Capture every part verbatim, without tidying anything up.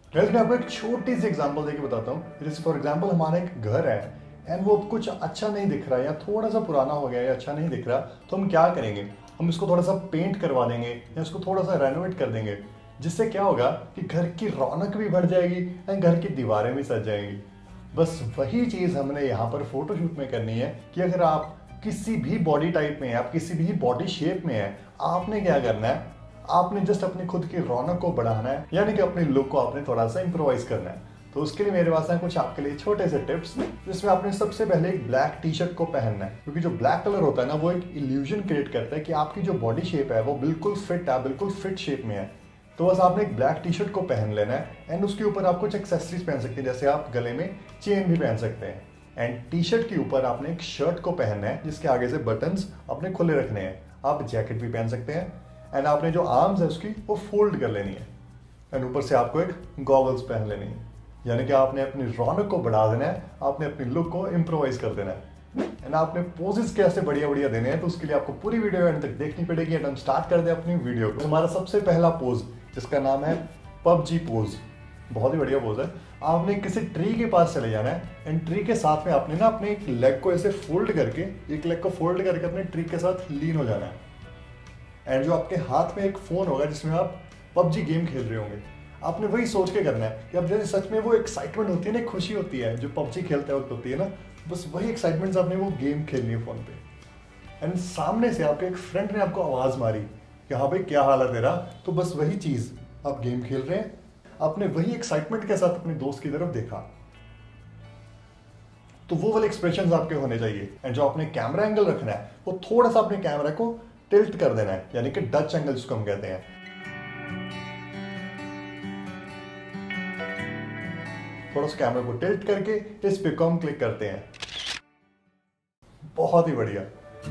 Guys मैं आपको एक छोटी सी एग्जांपल देके बताता हूँ। जैसे फॉर एग्जांपल हमारा एक घर है एंड वो कुछ अच्छा नहीं दिख रहा या थोड़ा सा पुराना हो गया या अच्छा नहीं दिख रहा, तो हम क्या करेंगे, हम इसको थोड़ा सा पेंट करवा देंगे या इसको थोड़ा सा रेनोवेट कर देंगे, जिससे क्या होगा कि घर की रौनक भी बढ़ जाएगी एंड घर की दीवारें भी सज जाएंगी। बस वही चीज़ हमने यहाँ पर फोटोशूट में करनी है कि अगर आप किसी भी बॉडी टाइप में है, आप किसी भी बॉडी शेप में है, आपने क्या करना है, आपने जस्ट अपनी खुद की रौनक को बढ़ाना है, यानी कि अपने लुक को आपने थोड़ा सा इम्प्रोवाइज करना है। तो उसके लिए मेरे पास है कुछ आपके लिए छोटे से टिप्स, जिसमें आपने सबसे पहले एक ब्लैक टी शर्ट को पहनना है, क्योंकि जो ब्लैक कलर होता है ना वो एक इल्यूजन क्रिएट करता है कि आपकी जो बॉडी शेप है वो बिल्कुल फिट है, बिल्कुल फिट शेप में है। तो बस आपने एक ब्लैक टी शर्ट को पहन लेना है एंड उसके ऊपर आप कुछ एक्सेसरीज पहन सकते हैं, जैसे आप गले में चेन भी पहन सकते हैं। एंड टी शर्ट के ऊपर आपने एक शर्ट को पहनना है जिसके आगे से बटन्स अपने खुले रखने हैं। आप जैकेट भी पहन सकते हैं एंड आपने जो आर्म्स है उसकी वो फोल्ड कर लेनी है एंड ऊपर से आपको एक गॉगल्स पहन लेनी है, यानी कि आपने अपनी रौनक को बढ़ा देना है, आपने अपनी लुक को इम्प्रोवाइज कर देना है एंड आपने पोजेस कैसे बढ़िया बढ़िया देने हैं। तो उसके लिए आपको पूरी वीडियो एंड तक देखनी पड़ेगी एंड हम स्टार्ट कर दें अपनी वीडियो को। हमारा सबसे पहला पोज जिसका नाम है पबजी पोज, बहुत ही बढ़िया पोज है। आपने किसी ट्री के पास चले जाना है एंड ट्री के साथ में आपने ना अपने एक लेग को ऐसे फोल्ड करके, एक लेग को फोल्ड करके अपने ट्री के साथ लीन हो जाना है एंड जो आपके हाथ में एक फोन होगा जिसमें आप पबजी गेम खेल रहे होंगे, आपने वही सोच के करना है कि अब जैसे सच में वो एक्साइटमेंट होती है ना, खुशी होती है जो पबजी खेलते वक्त होती है ना, बस वही एक्साइटमेंट से आपने वो गेम खेलनी है फोन पे। एंड सामने से आपके एक फ्रेंड ने आपको आवाज मारी कि हाँ भाई क्या हाल है तेरा, तो बस वही चीज, आप गेम खेल रहे हैं, आपने वही एक्साइटमेंट के साथ अपने दोस्त की तरफ देखा, तो वो वाले एक्सप्रेशंस आपके होने चाहिए। एंड जो आपने कैमरा एंगल रखना है वो थोड़ा सा अपने कैमरा को टिल्ट कर देना है, यानी कि डच एंगल जिसको हम कहते हैं। थोड़ा सा कैमरा को टिल्ट करके इस पे को हम क्लिक करते हैं। बहुत ही बढ़िया।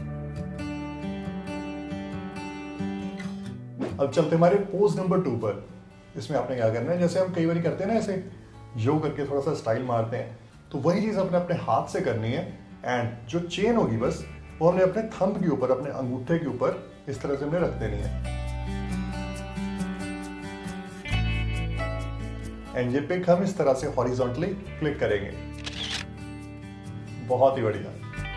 अब चलते हमारे पोज नंबर टू पर। इसमें आपने क्या करना है, जैसे हम कई बार करते हैं ना, ऐसे यो करके थोड़ा सा स्टाइल मारते हैं, तो वही चीज अपने अपने हाथ से करनी है एंड जो चेन होगी बस वो हमने अपने थंब के ऊपर, अपने अंगूठे के ऊपर इस तरह से हमने रख देनी है एंड ये पिक हम इस तरह से हॉरिजॉन्टली क्लिक करेंगे। बहुत ही बढ़िया।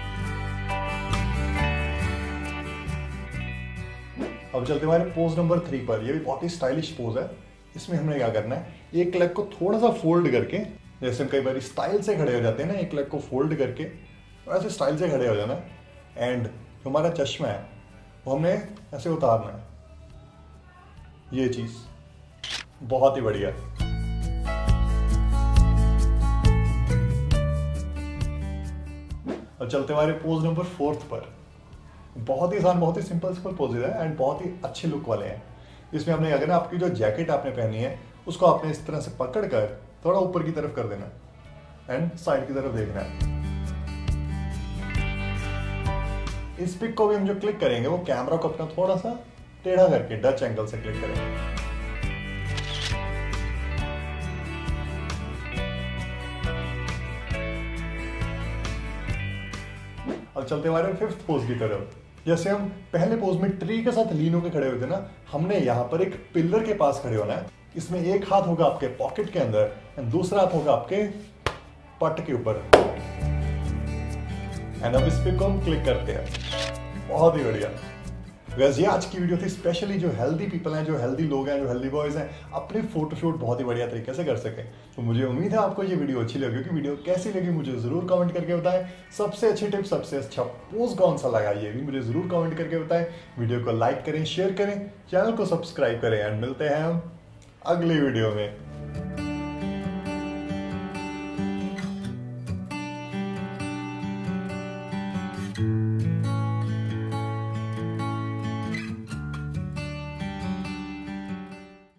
अब चलते हमारे पोज नंबर थ्री पर। ये भी बहुत ही स्टाइलिश पोज है। इसमें हमने क्या करना है, एक लेग को थोड़ा सा फोल्ड करके, जैसे हम कई बार स्टाइल से खड़े हो जाते हैं ना, एक लेग को फोल्ड करके ऐसे स्टाइल से खड़े हो जाना है एंड जो हमारा चश्मा है वो हमने ऐसे उतारना है, ये चीज बहुत ही बढ़िया। अब चलते हमारे पोज नंबर फोर्थ पर। बहुत ही आसान, बहुत ही सिंपल सिंपल पोजेज है एंड बहुत ही अच्छे लुक वाले हैं। इसमें हमने क्या करना, आपकी जो जैकेट आपने पहनी है उसको आपने इस तरह से पकड़कर थोड़ा ऊपर की तरफ कर देना एंड साइड की तरफ देखना है। इस पिक को भी हम जो क्लिक करेंगे वो कैमरा को अपना थोड़ा सा टेढ़ा करके डच एंगल से क्लिक करेंगे। अब चलते हमारे फिफ्थ पोज की तरफ। जैसे हम पहले पोज में ट्री के साथ लीन होकर खड़े हुए थे ना, हमने यहाँ पर एक पिलर के पास खड़े होना है। इसमें एक हाथ होगा आपके पॉकेट के अंदर एंड दूसरा हाथ होगा आपके पट के ऊपर एंड अब इस पे को हम क्लिक करते हैं। बहुत ही बढ़िया। वैसे ये आज की वीडियो थी स्पेशली जो हेल्दी पीपल हैं, जो हेल्दी लोग हैं, जो हेल्दी बॉयज हैं, अपने फोटोशूट बहुत ही बढ़िया तरीके से कर सकें। तो मुझे उम्मीद है आपको ये वीडियो अच्छी लगी होगी। वीडियो कैसी लगी मुझे जरूर कमेंट करके बताएं। सबसे अच्छी टिप, सबसे अच्छा पोज कौन सा लगा ये भी मुझे जरूर कमेंट करके बताएं। वीडियो को लाइक करें, शेयर करें, चैनल को सब्सक्राइब करें एंड मिलते हैं हम अगली वीडियो में।